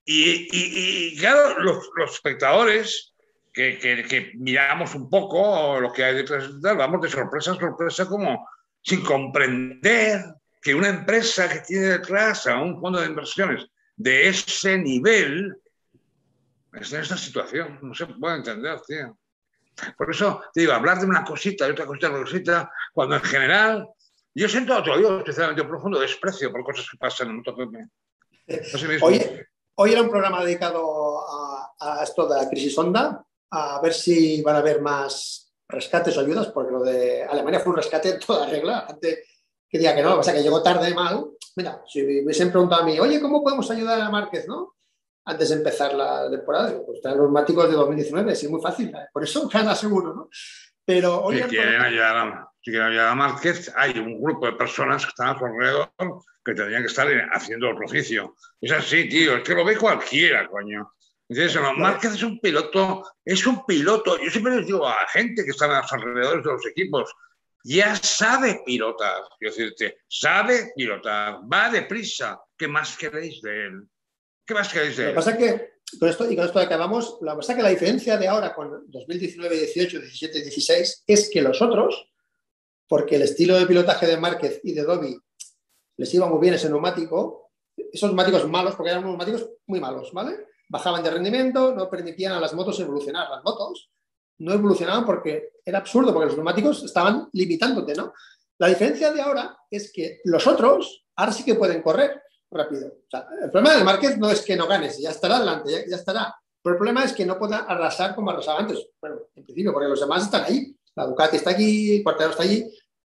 Y claro, los espectadores que miramos un poco lo que hay detrás y tal, vamos de sorpresa a sorpresa, como sin comprender que una empresa que tiene detrás a un fondo de inversiones de ese nivel está en esta situación. No se puede entender, tío. Por eso te digo, hablar de una cosita y otra cosita, cuando en general yo siento, te lo digo especialmente profundo, desprecio por cosas que pasan en MotoGP. Así Hoy, mismo. hoy era un programa dedicado a esto de la crisis Honda, a ver si van a haber más rescates o ayudas, porque lo de Alemania fue un rescate en toda regla. Antes que diga que no, o sea, que llegó tarde mal. Mira, si me hubiesen preguntado a mí, oye, ¿cómo podemos ayudar a Márquez, no? Antes de empezar la temporada, digo, pues traer los neumáticos de 2019, sí, muy fácil, ¿eh? Por eso gana seguro, ¿no? Pero hoy Si era un quieren programa... ayudar a Márquez, hay un grupo de personas que están a su alrededor que tendrían que estar haciendo otro oficio. Es así, tío, es que lo ve cualquiera, coño. ¿Entiendes? No, Márquez es un piloto. Yo siempre les digo a la gente que está a los alrededores de los equipos, ya sabe pilotar, quiero decirte, sabe pilotar, va deprisa. ¿Qué más queréis de él? ¿Qué más queréis Lo de que él? pasa es que con esto acabamos, lo que pasa es que la diferencia de ahora con 2019, 18, 17, 16 es que los otros, porque el estilo de pilotaje de Márquez y de Dobby les iba muy bien ese neumático, esos neumáticos malos, porque eran neumáticos muy malos, ¿vale? Bajaban de rendimiento, no permitían a las motos evolucionar. Las motos no evolucionaban porque era absurdo, porque los neumáticos estaban limitándote, ¿no? La diferencia de ahora es que los otros ahora sí que pueden correr rápido. O sea, el problema del Márquez no es que no ganes, ya estará adelante, ya estará. Pero el problema es que no pueda arrasar como arrasaba antes. Bueno, en principio, porque los demás están ahí. La Ducati está aquí, el Quartararo está allí.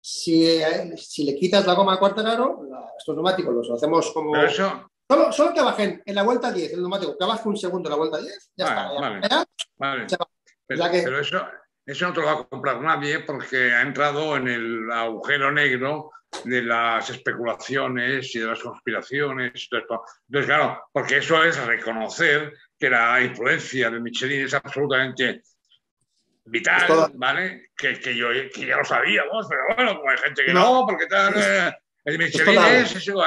Si le quitas la goma al Quartararo, estos neumáticos los hacemos Pero como... eso, Solo que bajen en la vuelta 10 el neumático, que baje un segundo en la vuelta 10, ya está. vale, vale, vale. Se va. O sea que, Pero eso no te lo va a comprar nadie porque ha entrado en el agujero negro de las especulaciones y de las conspiraciones y todo esto. Entonces, claro, porque eso es reconocer que la influencia de Michelin es absolutamente pues todo, vital, ¿vale? Que ya lo sabíamos, pero bueno, como hay gente que no, no, porque tal, el es Michelin total. es igual.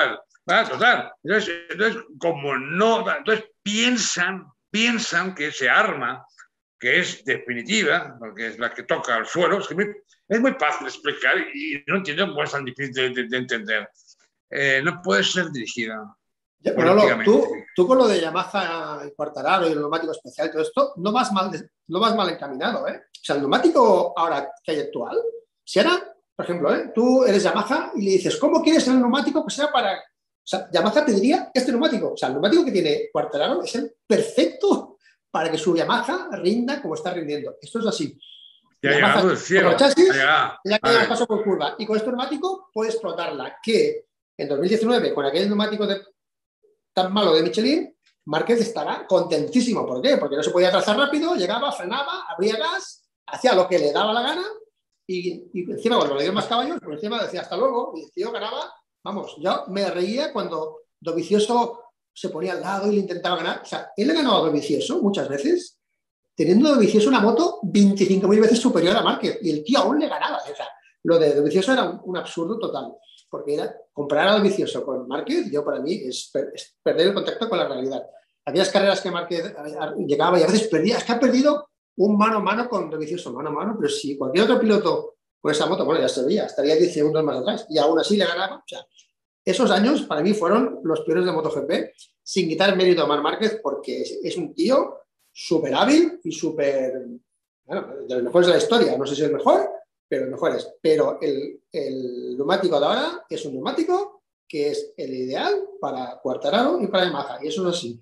Total. Entonces, como no, entonces piensan que ese arma, que es definitiva, porque es la que toca al suelo, es muy fácil de explicar y no entiendo por qué es tan difícil de entender. No puede ser dirigida Manolo, políticamente. tú con lo de Yamaha, el Quartararo y el neumático especial, todo esto, no vas mal encaminado, ¿eh? O sea, el neumático ahora que hay actual, si ahora, por ejemplo, tú eres Yamaha y le dices, ¿cómo quieres el neumático que sea para...? O sea, Yamaha te diría este neumático. O sea, el neumático que tiene Quartararo es el perfecto para que su Yamaha rinda como está rindiendo. Esto es así. Ya ha llegado del cielo. Chasis, ya que paso por curva. Y con este neumático puedes explotarla. Que en 2019, con aquel neumático tan malo de Michelin, Márquez estará contentísimo. ¿Por qué? Porque no se podía trazar rápido, llegaba, frenaba, abría gas, hacía lo que le daba la gana y encima cuando le dio más caballos, por encima decía hasta luego y el tío ganaba. Vamos, yo me reía cuando Dovizioso se ponía al lado y le intentaba ganar. O sea, él le ganó a Dovizioso muchas veces, teniendo Dovizioso una moto 25.000 veces superior a Márquez y el tío aún le ganaba. O sea, lo de Dovizioso era un absurdo total, porque era comparar a Dovizioso con Márquez, yo para mí es perder el contacto con la realidad. Aquellas carreras que Márquez llegaba y a veces perdía, es que ha perdido un mano a mano con Dovizioso, mano a mano, pero si cualquier otro piloto con esa moto, bueno, ya se veía, estaría 10 segundos más atrás y aún así le ganaba. O sea, esos años para mí fueron los peores de MotoGP, sin quitar mérito a Marc Márquez, porque es un tío súper hábil y súper, bueno, de los mejores de la historia. No sé si es el mejor, pero los mejores. Pero el neumático de ahora es un neumático que es el ideal para Quartararo y para Yamaha, y eso es así.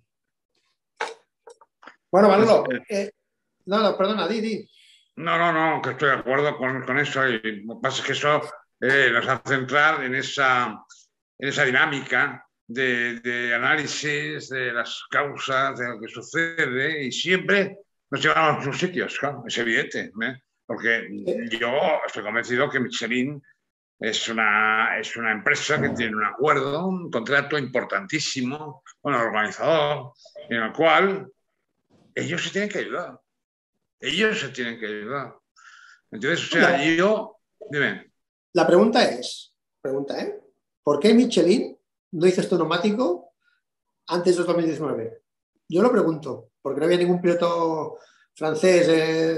Bueno, Manolo, no, perdona, di. No, que estoy de acuerdo con eso. Y lo que pasa es que eso nos hace entrar en esa dinámica de análisis de las causas, de lo que sucede, y siempre nos llevamos a muchos sitios, claro, es evidente, ¿eh? Porque yo estoy convencido que Michelin es una empresa que tiene un acuerdo, un contrato importantísimo con el organizador, en el cual ellos se tienen que ayudar. Entonces, o sea, dime. La pregunta es, ¿por qué Michelin no hizo este neumático antes de 2019? Yo lo pregunto, porque no había ningún piloto francés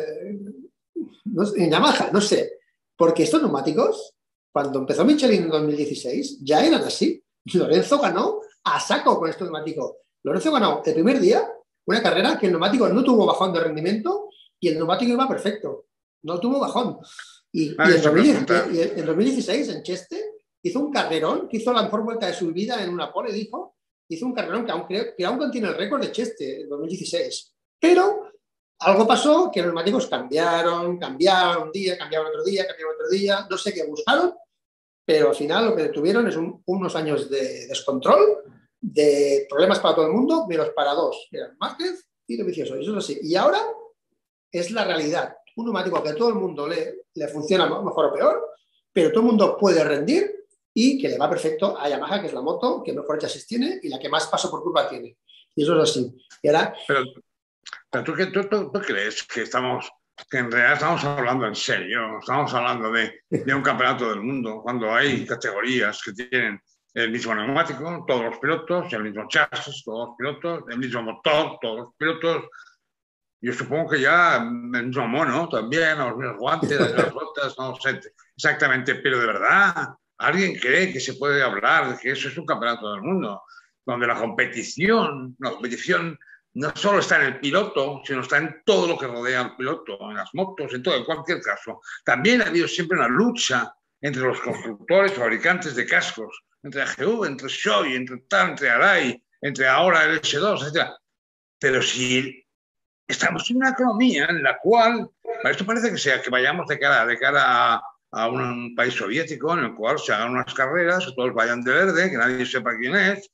en Yamaha, no sé. Porque estos neumáticos, cuando empezó Michelin en 2016, ya eran así. Lorenzo ganó a saco con estos neumáticos. Lorenzo ganó el primer día una carrera que el neumático no tuvo bajón de rendimiento y el neumático iba perfecto. No tuvo bajón. Y en 2016, en Cheste, hizo un carrerón, que hizo la mejor vuelta de su vida en una pole, dijo. Hizo un carrerón que aún contiene el récord de Cheste en 2016. Pero algo pasó que los neumáticos cambiaron un día, cambiaron otro día, no sé qué buscaron, pero al final lo que tuvieron es unos años de descontrol, de problemas para todo el mundo, menos para dos, que eran Márquez y Dovizioso. Eso es así. Y ahora es la realidad. Un neumático que a todo el mundo le funciona mejor o peor, pero todo el mundo puede rendir y que le va perfecto a Yamaha, que es la moto que mejor chasis tiene y la que más paso por curva tiene. Y eso es así. Y ahora... Pero ¿tú crees que en realidad estamos hablando en serio? Estamos hablando de un campeonato del mundo, cuando hay categorías que tienen el mismo neumático, todos los pilotos, el mismo chasis, todos los pilotos, el mismo motor, todos los pilotos. Yo supongo que ya el mismo mono también, los mismos guantes, las botas, no sé exactamente, pero de verdad, ¿alguien cree que se puede hablar de que eso es un campeonato del mundo? Donde la competición no solo está en el piloto, sino está en todo lo que rodea al piloto, en las motos, en todo, en cualquier caso. También ha habido siempre una lucha entre los constructores, fabricantes de cascos, entre AGV, entre Shoei, entre Arai, entre ahora el S2, etc. Pero si estamos en una economía en la cual, esto parece que vayamos de cara a un país soviético en el cual se hagan unas carreras, que todos vayan de verde, que nadie sepa quién es,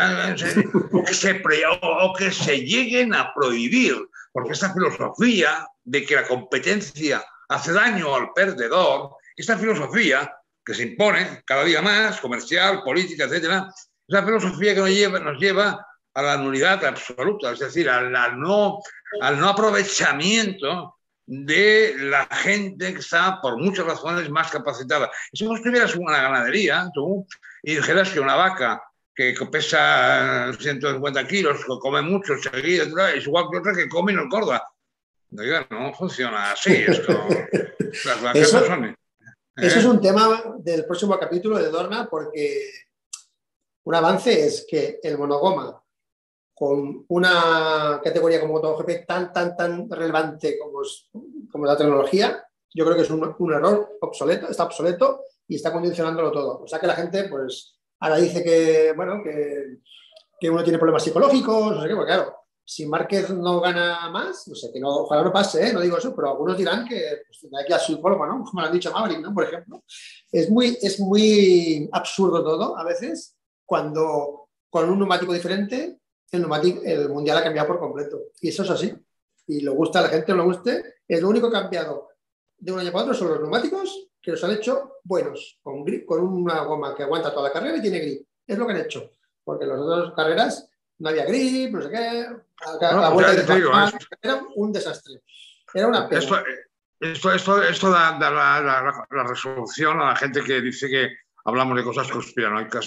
o que se lleguen a prohibir, porque esta filosofía de que la competencia hace daño al perdedor, esta filosofía que se impone cada día más, comercial, política, etcétera, es la filosofía que nos lleva a la nulidad absoluta, es decir, al no aprovechamiento de la gente que está, por muchas razones, más capacitada. Si vos tuvieras una ganadería, tú, y dijeras que una vaca que pesa 150 kilos, que come mucho seguido, es igual que otra que come y no engorda. Oiga, no funciona así esto. Las Eso, cosas son... eso es un tema del próximo capítulo de Dorna, porque un avance es que el monogoma, con una categoría como MotoGP tan relevante como la tecnología, yo creo que es un error obsoleto, está obsoleto y está condicionándolo todo. O sea que la gente, pues, ahora dice que, bueno, que uno tiene problemas psicológicos, no sé qué, porque claro, si Márquez no gana más, no sé, que no, ojalá no pase, no digo eso, pero algunos dirán que pues, de aquí a psicólogo, ¿no? Como lo han dicho a Maverick, ¿no? Por ejemplo. Es muy absurdo todo, a veces, cuando con un neumático diferente, el mundial ha cambiado por completo. Y eso es así. Y le gusta a la gente o no le guste, es lo único que ha cambiado de un año para otro son los neumáticos, que los han hecho buenos, con una goma que aguanta toda la carrera y tiene grip. Es lo que han hecho. Porque en las otras carreras no había grip, no sé qué. La No, vuelta ya de te digo, era un desastre. Era una pena. esto da la resolución a la gente que dice que hablamos de cosas conspiranoicas.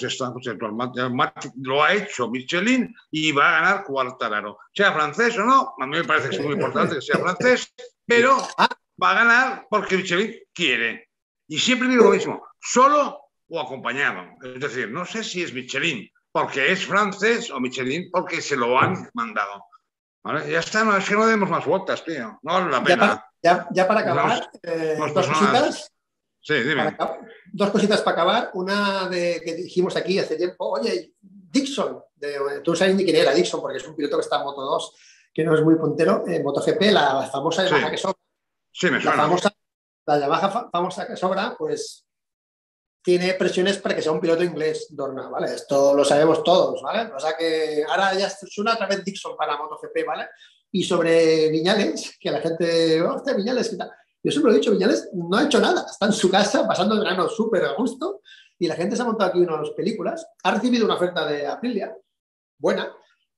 Lo ha hecho Michelin y va a ganar Quartararo. Sea francés o no, a mí me parece que es muy importante que sea francés, pero va a ganar porque Michelin quiere. Y siempre digo lo mismo, solo o acompañado. Es decir, no sé si es Michelin porque es francés o Michelin porque se lo han mandado. ¿Vale? Ya está, no, es que no demos más vueltas, tío. No vale la pena. Ya para acabar, dos cositas. Sí, dime. Dos cositas para acabar. Una que dijimos aquí hace tiempo. Oye, Dixon. Tú no sabes ni quién era Dixon, porque es un piloto que está en Moto 2, que no es muy puntero. En MotoGP, la famosa Yamaha que sobra. Sí, me suena. La Yamaha famosa que sobra, pues tiene presiones para que sea un piloto inglés, Dorna, ¿vale? Esto lo sabemos todos, ¿vale? O sea que ahora ya suena otra vez Dixon para MotoGP, ¿vale? Y sobre Viñales, que la gente, hostia, Viñales, ¿qué tal? Yo siempre lo he dicho, Viñales no ha hecho nada, está en su casa pasando el verano súper a gusto y la gente se ha montado aquí unas películas, ha recibido una oferta de Aprilia, buena,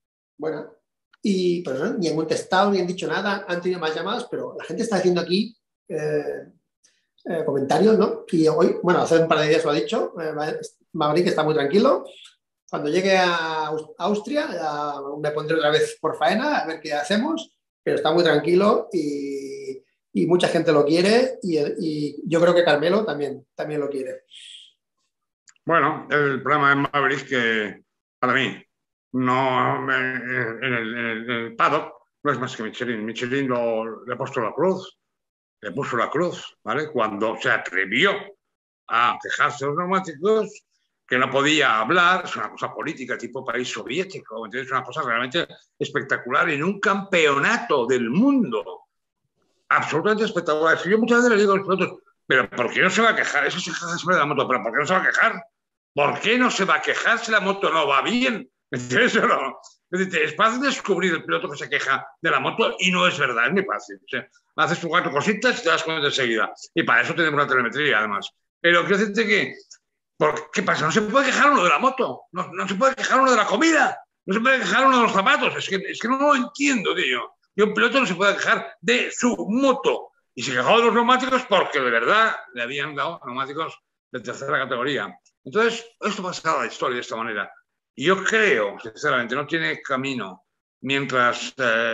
y pues ni han contestado, ni han dicho nada, han tenido más llamadas, pero la gente está haciendo aquí comentarios, ¿no? Y hoy, bueno, hace un par de días lo ha dicho, Maverick está muy tranquilo. Cuando llegue a Austria me pondré otra vez por faena a ver qué hacemos, pero está muy tranquilo y mucha gente lo quiere y yo creo que Carmelo también lo quiere. Bueno, el problema de Maverick que para mí no en el paddock no es más que Michelin. Michelin le ha puesto la cruz, le puso la cruz, ¿vale? Cuando se atrevió a quejarse de los neumáticos, que no podía hablar, es una cosa política tipo país soviético, ¿entiendes? Es una cosa realmente espectacular en un campeonato del mundo. Absolutamente espectacular. Yo muchas veces le digo a los pilotos, pero ¿por qué no se va a quejar? Eso se queja siempre de la moto, pero ¿por qué no se va a quejar? ¿Por qué no se va a quejar si la moto no va bien? ¿Entiendes o no? Es fácil descubrir el piloto que se queja de la moto y no es verdad, es muy fácil. O sea, haces tus 4 cositas y te das cuenta enseguida. Y para eso tenemos la telemetría, además. Pero quiero decirte que, ¿qué pasa? No se puede quejar uno de la moto, no se puede quejar uno de la comida, no se puede quejar uno de los zapatos. Es que no lo entiendo, tío. Y un piloto no se puede quejar de su moto. Y se quejó de los neumáticos porque de verdad le habían dado neumáticos de tercera categoría. Entonces, esto pasa a la historia de esta manera. Y yo creo, sinceramente, no tiene camino mientras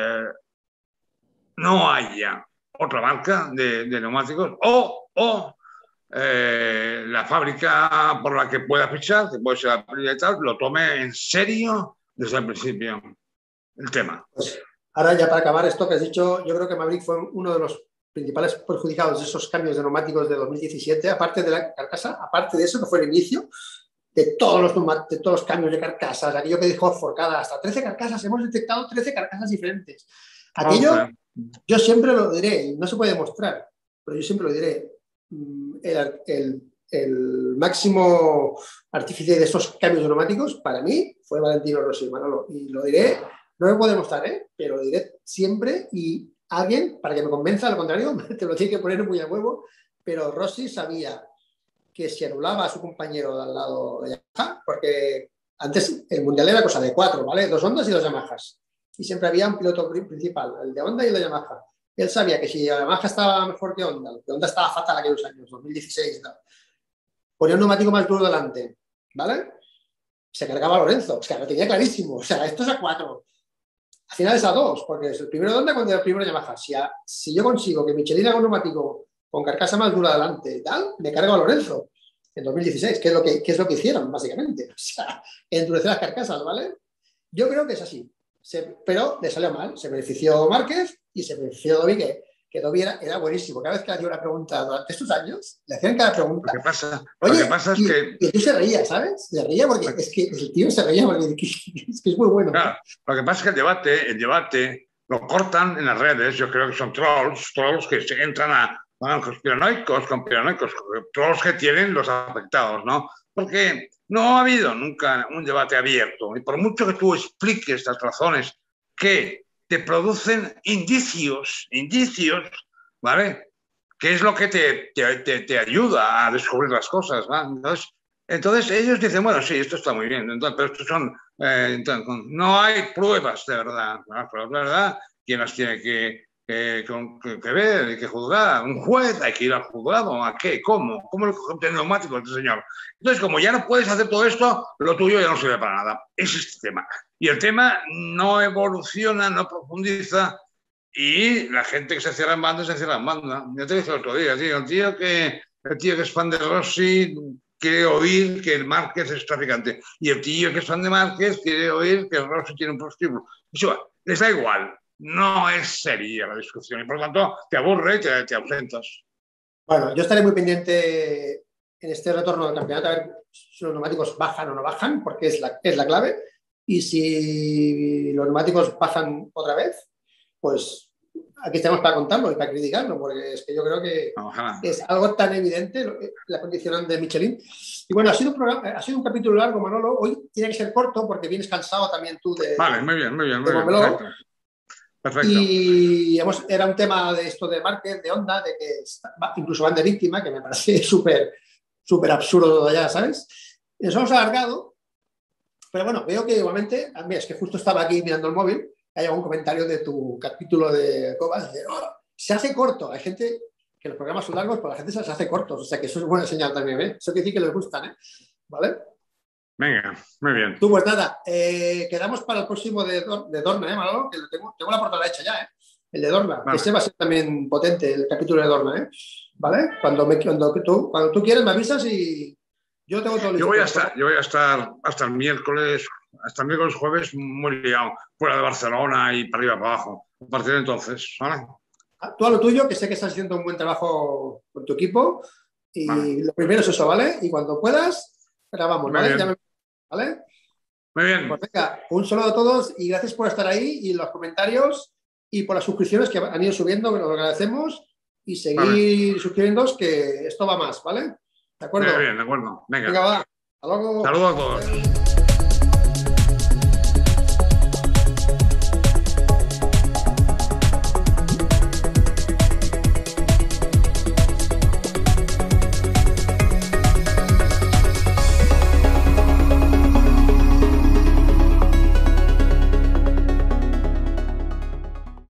no haya otra marca de neumáticos o la fábrica por la que pueda fichar, que puede ser Aprilia y tal, lo tome en serio desde el principio el tema. Pues ahora ya para acabar esto que has dicho, yo creo que Maverick fue uno de los principales perjudicados de esos cambios de neumáticos de 2017, aparte de la carcasa, aparte de eso que fue el inicio de todos los cambios de carcasas, aquello que dijo Forcada, hasta 13 carcasas, hemos detectado 13 carcasas diferentes. Aquello, yo siempre lo diré, no se puede demostrar, pero yo siempre lo diré, el máximo artífice de estos cambios neumáticos para mí fue Valentino Rossi, Manolo, y lo diré, no me puedo demostrar, pero lo diré siempre y alguien, para que me convenza, al contrario, te lo tiene que poner muy a huevo, pero Rossi sabía que si anulaba a su compañero de al lado de Yamaha, porque antes el mundial era cosa de 4, ¿vale? 2 Hondas y 2 Yamahas. Y siempre había un piloto principal, el de Honda y el de Yamaha. Él sabía que si Yamaha estaba mejor que Honda estaba fatal aquellos años, 2016 y tal, ponía un neumático más duro delante, ¿vale? se cargaba a Lorenzo. O sea, lo tenía clarísimo. O sea, esto es a 4. Al final es a 2, porque es el primero de Honda contra el primero de Yamaha. Si yo consigo que Michelin haga un neumático con carcasa más dura adelante y tal, me cargo a Lorenzo en 2016, que es lo que hicieron, básicamente. O sea, endurecer las carcasas, ¿vale? Yo creo que es así. Pero le salió mal. Se benefició Márquez y se benefició Dobby, que Dobby era buenísimo. Cada vez que le hacía una pregunta durante estos años, le hacían cada pregunta. Lo que pasa es que... Y tú se reía, ¿sabes? Se reía porque es que el tío se reía porque es que es muy bueno. Claro, lo que pasa es que el debate lo cortan en las redes. Yo creo que son trolls que se entran a conspiranoicos, trolls que tienen los afectados, ¿no? Porque no ha habido nunca un debate abierto. Y por mucho que tú expliques las razones que te producen indicios, ¿vale? Que es lo que te ayuda a descubrir las cosas, ¿no? Entonces ellos dicen, bueno, sí, esto está muy bien, pero estos son... no hay pruebas de verdad, ¿no? Pero de verdad, ¿quién las tiene que ver y que juzgar? Un juez, hay que ir al juzgado. ¿A qué? ¿Cómo? ¿Cómo le coge el neumático a este señor? Entonces, como ya no puedes hacer todo esto, lo tuyo ya no sirve para nada. Es este tema. Y el tema no evoluciona, no profundiza, y la gente que se cierra en banda, se cierra en banda. Ya te dije el otro día, tío, el tío que es fan de Rossi quiere oír que el Márquez es traficante. Y el tío que es fan de Márquez quiere oír que el Rossi tiene un prostíbulo. Eso les da igual. No es seria la discusión y por lo tanto te aburre y te ausentas. Bueno, yo estaré muy pendiente en este retorno del campeonato a ver si los neumáticos bajan o no bajan, porque es la clave. Y si los neumáticos bajan otra vez, pues aquí estamos para contarlo y para criticarlo, porque es que yo creo que es algo tan evidente la condicionante de Michelin. Y bueno, ha sido un capítulo largo, Manolo. Hoy tiene que ser corto porque vienes cansado también tú de... Vale, muy bien. Perfecto. Y era un tema de esto de Márquez, de Honda, de que incluso van de víctima, que me parece súper absurdo ya, ¿sabes? Y nos hemos alargado, pero bueno, veo que igualmente, mira, es que justo estaba aquí mirando el móvil, hay algún comentario de tu capítulo de Cobas, de, se hace corto. Hay gente que los programas son largos, pero la gente se hace cortos, o sea que eso es buena señal también, ¿eh? Eso quiere decir que les gustan, ¿eh? ¿Vale? Venga, muy bien. Tú, pues nada, quedamos para el próximo de Dorna, ¿eh, Manolo? Que tengo la portada hecha ya, ¿eh? El de Dorna, vale. Que ese va a ser también potente, el capítulo de Dorna, ¿eh? ¿Vale? Cuando tú quieras me avisas y yo tengo todo listo. Yo voy a estar hasta el miércoles, jueves, muy liado, fuera de Barcelona y para arriba, para abajo. A partir de entonces, ¿vale? Tú a lo tuyo, que sé que estás haciendo un buen trabajo con tu equipo y vale. Lo primero es eso, ¿vale? Y cuando puedas, grabamos, ¿vale? ¿Vale? Muy bien. Pues venga, un saludo a todos y gracias por estar ahí y los comentarios y por las suscripciones que han ido subiendo, que lo agradecemos y seguir suscribiéndoos, que esto va más, ¿vale? ¿De acuerdo? Muy bien, de acuerdo. Venga, va. Hasta luego. Saludos a todos.